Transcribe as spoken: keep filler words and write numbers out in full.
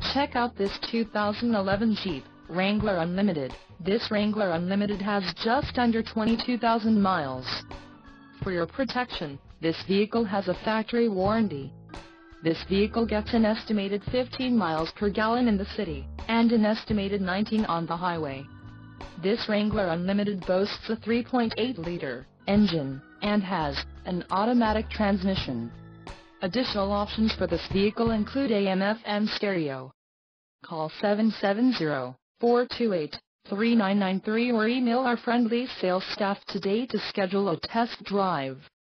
Check out this two thousand eleven Jeep Wrangler Unlimited. This Wrangler Unlimited has just under twenty-two thousand miles. For your protection, this vehicle has a factory warranty. This vehicle gets an estimated fifteen miles per gallon in the city, and an estimated nineteen on the highway. This Wrangler Unlimited boasts a three point eight liter engine, and has an automatic transmission. Additional options for this vehicle include A M F M stereo. Call seven seven zero, four two eight, three nine nine three or email our friendly sales staff today to schedule a test drive.